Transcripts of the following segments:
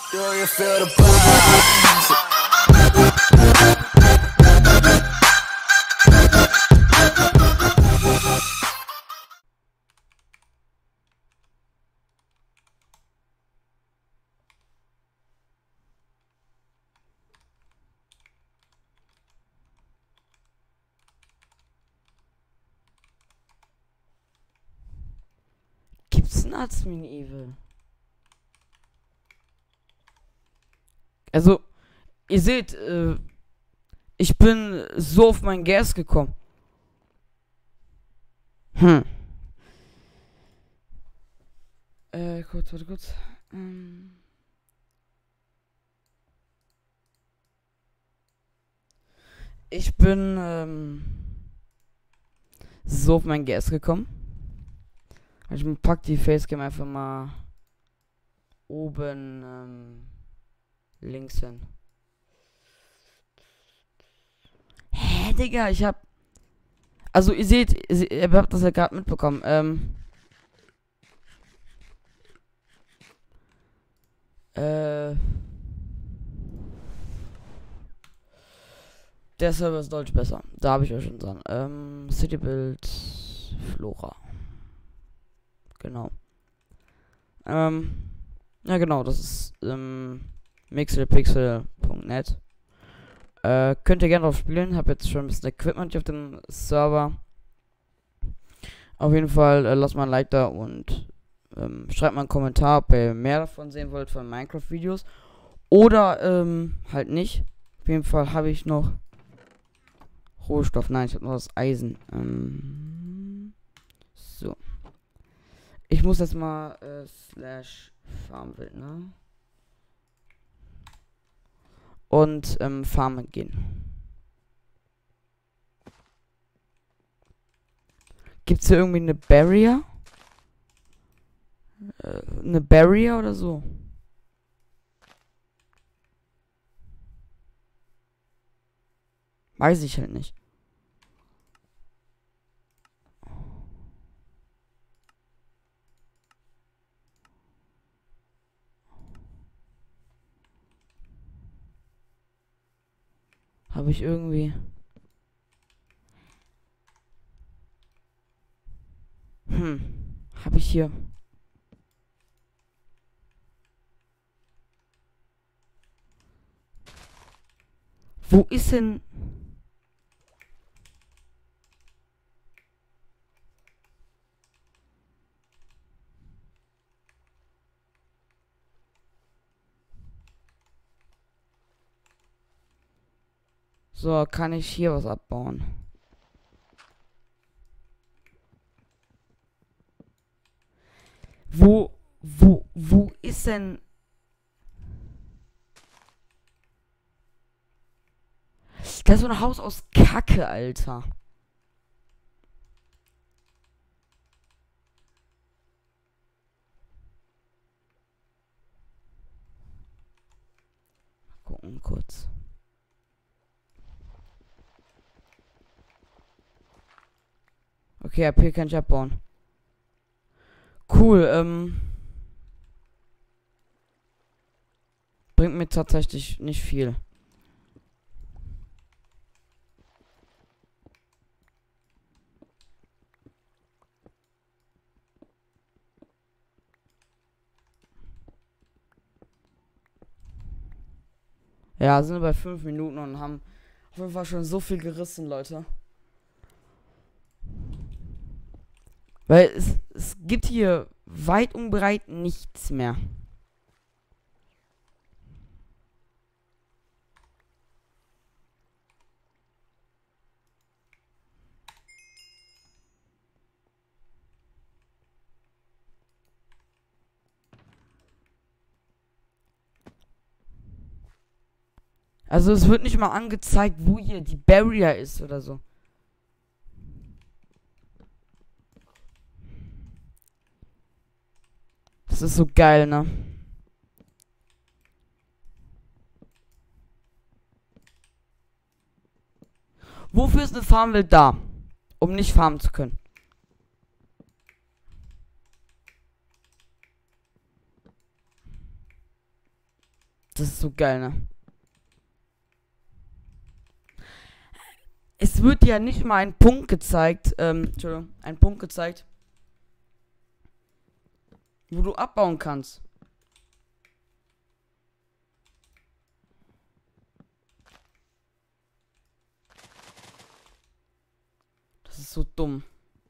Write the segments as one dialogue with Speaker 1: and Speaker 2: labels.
Speaker 1: Do you feel the vibes?
Speaker 2: Gibt's einen Admin Evil? Also, ihr seht, ich bin so auf meinen Gas gekommen. Kurz, warte kurz. Ich bin so auf meinen Gas gekommen. Ich pack die Facecam einfach mal oben links hin. Hä, Digga, ich hab. Also ihr seht, ihr habt das ja gerade mitbekommen. Der Server ist deutlich besser. Da habe ich euch schon sagen. Citybuild Flora. Genau. Ja genau, das ist mixelpixel.net. Könnt ihr gerne drauf spielen. Hab jetzt schon ein bisschen Equipment hier auf dem Server. Auf jeden Fall lasst mal ein Like da und schreibt mal einen Kommentar, ob ihr mehr davon sehen wollt von Minecraft-Videos. Oder halt nicht. Auf jeden Fall habe ich noch Rohstoff. Nein, ich habe noch das Eisen. So. Ich muss jetzt mal slash Farmwild, ne? Und farmen gehen. Gibt's hier irgendwie eine Barrier? Eine Barrier oder so? Weiß ich halt nicht. Habe ich irgendwie. Habe ich hier. Wo ist denn. So, kann ich hier was abbauen? Wo ist denn... Das ist so ein Haus aus Kacke, Alter. Mal gucken, kurz. Okay, AP kann ich abbauen. Cool, bringt mir tatsächlich nicht viel. Ja, sind wir bei 5 Minuten und haben auf jeden Fall schon so viel gerissen, Leute. Weil es gibt hier weit und breit nichts mehr. Also es wird nicht mal angezeigt, wo hier die Barrier ist oder so. Das ist so geil, ne? Wofür ist eine Farmwelt da? Um nicht farmen zu können. Das ist so geil, ne? Es wird ja nicht mal ein Punkt gezeigt, Entschuldigung, ein Punkt gezeigt, wo du abbauen kannst. Das ist so dumm.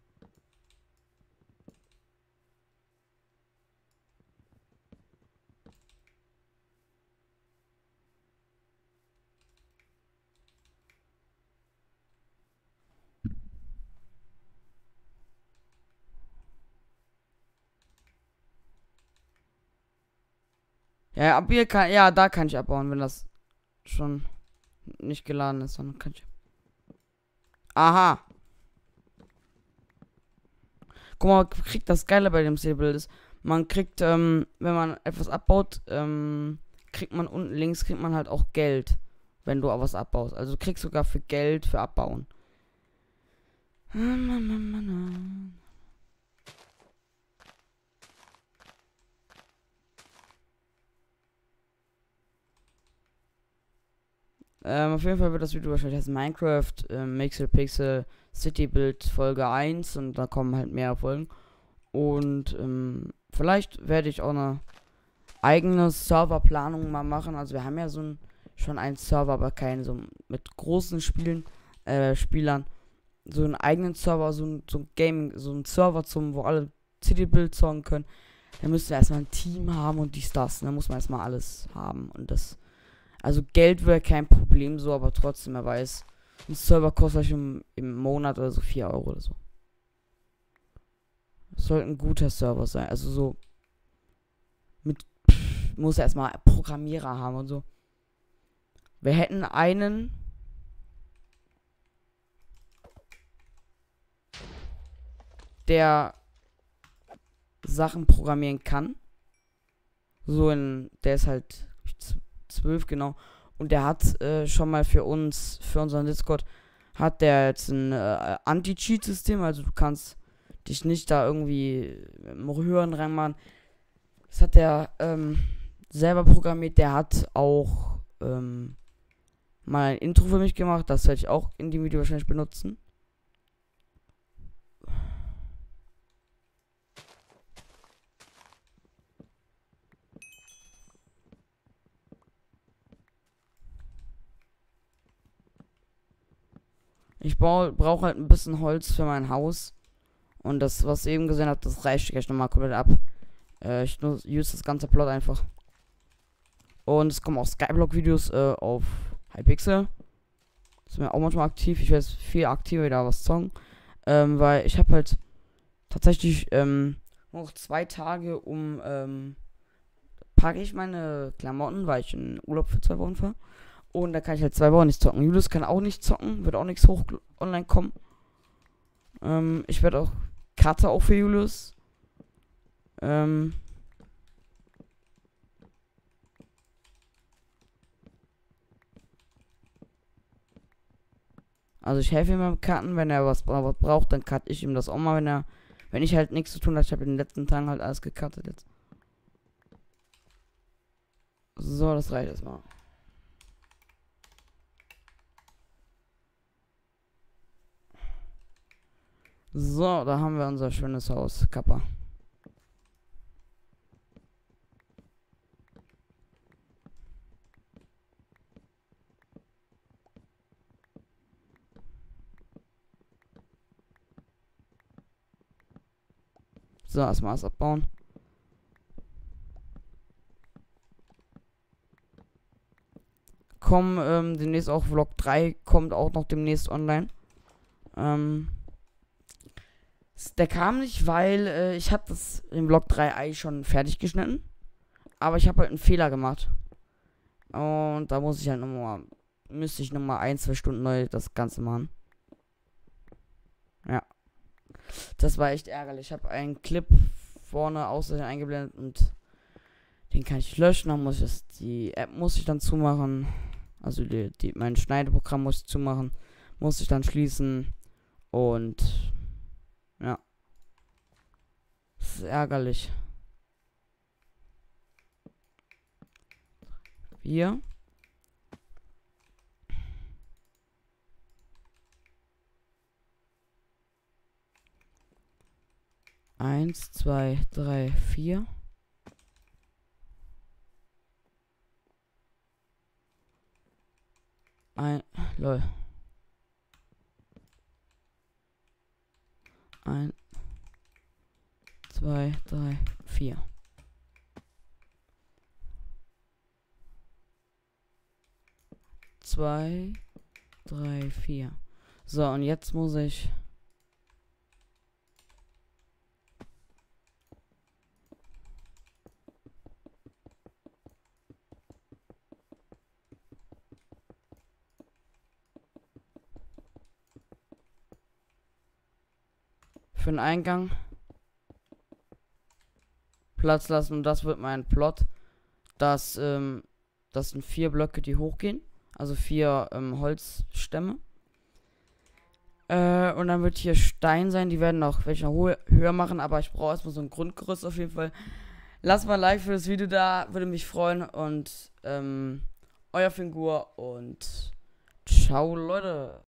Speaker 2: Ja, ab hier kann, ja, da kann ich abbauen, wenn das schon nicht geladen ist, dann kann ich. Aha. Guck mal, kriegt das Geile bei dem Zielbild ist, man kriegt, wenn man etwas abbaut, kriegt man unten links, kriegt man halt auch Geld, wenn du was abbaust. Also du kriegst sogar für Geld für Abbauen. Auf jeden Fall wird das Video wahrscheinlich heißen Minecraft, Mixel Pixel City Build Folge 1 und da kommen halt mehr Folgen. Und vielleicht werde ich auch eine eigene Serverplanung mal machen. Also wir haben ja schon einen Server, aber keinen so mit großen Spielern. So einen eigenen Server, so ein Gaming, so ein Server wo alle City Build zocken können. Da müssen wir erstmal ein Team haben und dies, das. Da muss man erstmal alles haben. Und das. Also Geld wäre kein Problem so, aber trotzdem, er weiß. Ein Server kostet euch im Monat oder so 4 Euro oder so. Das sollte ein guter Server sein. Also so. Muss erstmal Programmierer haben und so. Wir hätten einen. Der Sachen programmieren kann. Der ist halt 12, genau. Und der hat schon mal für unseren Discord, hat der jetzt ein Anti-Cheat-System. Also du kannst dich nicht da irgendwie im höheren Rang machen. Das hat der selber programmiert. Der hat auch mal ein Intro für mich gemacht. Das werde ich auch in dem Video wahrscheinlich benutzen. Ich brauche halt ein bisschen Holz für mein Haus. Und das, was ihr eben gesehen habt, das reicht gleich nochmal komplett ab. Ich use das ganze Plot einfach. Und es kommen auch Skyblock-Videos auf Hypixel. Das ist mir auch manchmal aktiv. Ich werde viel aktiver wieder was zocken. Weil ich habe halt tatsächlich noch 2 Tage packe ich meine Klamotten, weil ich in Urlaub für 2 Wochen fahre. Und da kann ich halt 2 Wochen nicht zocken. Julius kann auch nicht zocken, wird auch nichts hoch online kommen. Ich werde auch Karte auch für Julius. Also ich helfe ihm beim Karten, wenn er was braucht, dann cutte ich ihm das auch mal, wenn ich halt nichts zu tun habe. Ich habe in den letzten Tagen halt alles gecuttet jetzt. So, das reicht erstmal. So, da haben wir unser schönes Haus, Kappa. So, erstmal alles abbauen. Demnächst auch Vlog 3 kommt auch noch demnächst online. Der kam nicht, weil ich habe das im Vlog 3 eigentlich schon fertig geschnitten. Aber ich habe halt einen Fehler gemacht. Und da müsste ich nochmal 1-2 Stunden neu das Ganze machen. Ja. Das war echt ärgerlich. Ich habe einen Clip vorne außerdem eingeblendet und den kann ich löschen. Dann muss ich die App muss ich dann zumachen. Also mein Schneideprogramm muss ich zumachen. Muss ich dann schließen. Und ja. Das ist ärgerlich. hier. Eins, zwei, drei, vier. Lol. Ein, zwei, drei, vier. Zwei, drei, vier. So, und jetzt muss ich für den Eingang Platz lassen, und das wird mein Plot. Das sind 4 Blöcke, die hochgehen. Also 4 Holzstämme. Und dann wird hier Stein sein. Die werden auch welche höher machen, aber ich brauche erstmal so ein Grundgerüst auf jeden Fall. Lasst mal ein Like für das Video da, würde mich freuen. Und euer Figur und ciao, Leute.